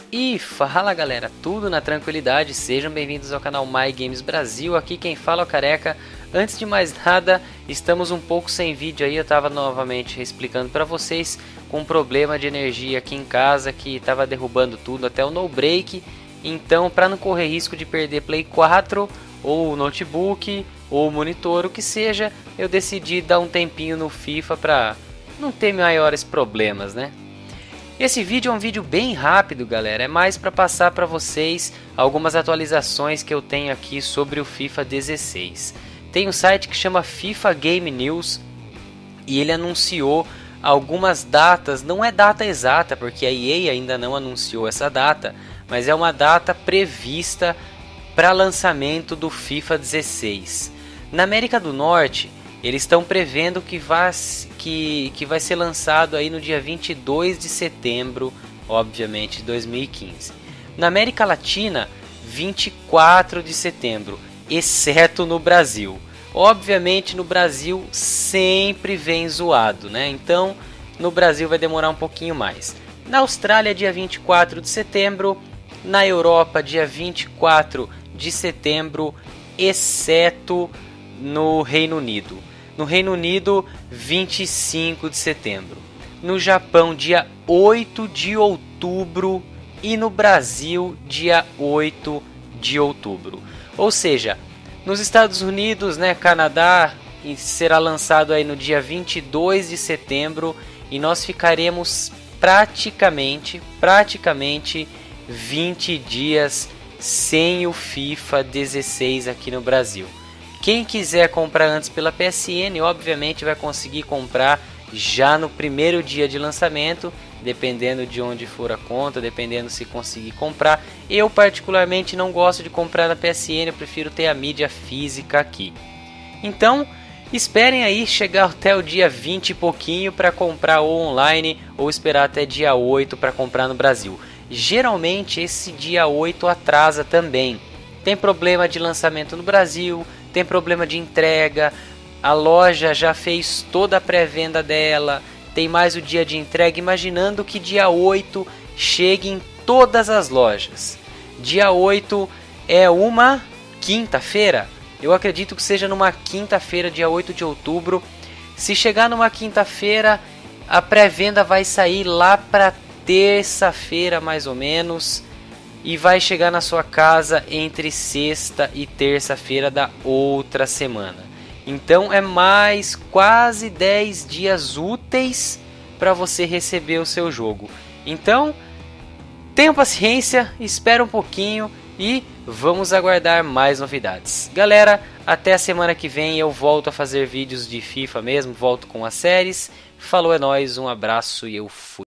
E fala galera, tudo na tranquilidade, sejam bem-vindos ao canal My Games Brasil, aqui quem fala é o Careca. Antes de mais nada, estamos um pouco sem vídeo aí, eu estava novamente explicando para vocês com um problema de energia aqui em casa que estava derrubando tudo, até o no break. Então, para não correr risco de perder Play 4 ou notebook ou monitor, o que seja, eu decidi dar um tempinho no FIFA para não ter maiores problemas, né? Esse vídeo é um vídeo bem rápido, galera, é mais para passar para vocês algumas atualizações que eu tenho aqui sobre o FIFA 16. Tem um site que chama FIFA Game News e ele anunciou algumas datas, não é data exata porque a EA ainda não anunciou essa data, mas é uma data prevista para lançamento do FIFA 16. Na América do Norte, eles estão prevendo que vai ser lançado aí no dia 22 de setembro, obviamente, de 2015. Na América Latina, 24 de setembro, exceto no Brasil. Obviamente, no Brasil sempre vem zoado, né? Então, no Brasil vai demorar um pouquinho mais. Na Austrália, dia 24 de setembro. Na Europa, dia 24 de setembro, exceto no Reino Unido. No Reino Unido, 25 de setembro. No Japão, dia 8 de outubro. E no Brasil, dia 8 de outubro. Ou seja, nos Estados Unidos, né, Canadá, será lançado aí no dia 22 de setembro. E nós ficaremos praticamente 20 dias sem o FIFA 16 aqui no Brasil. Quem quiser comprar antes pela PSN, obviamente vai conseguir comprar já no primeiro dia de lançamento, dependendo de onde for a conta, dependendo se conseguir comprar. Eu particularmente não gosto de comprar na PSN, eu prefiro ter a mídia física aqui. Então, esperem aí chegar até o dia 20 e pouquinho para comprar ou online, ou esperar até dia 8 para comprar no Brasil. Geralmente esse dia 8 atrasa também. Tem problema de lançamento no Brasil, tem problema de entrega, a loja já fez toda a pré-venda dela, tem mais o dia de entrega, imaginando que dia 8 chegue em todas as lojas. Dia 8 é uma quinta-feira, eu acredito que seja numa quinta-feira, dia 8 de outubro. Se chegar numa quinta-feira, a pré-venda vai sair lá para terça-feira mais ou menos. E vai chegar na sua casa entre sexta e terça-feira da outra semana. Então é mais quase 10 dias úteis para você receber o seu jogo. Então tenham paciência, espera um pouquinho e vamos aguardar mais novidades. Galera, até a semana que vem eu volto a fazer vídeos de FIFA mesmo, volto com as séries. Falou, é nóis, um abraço e eu fui.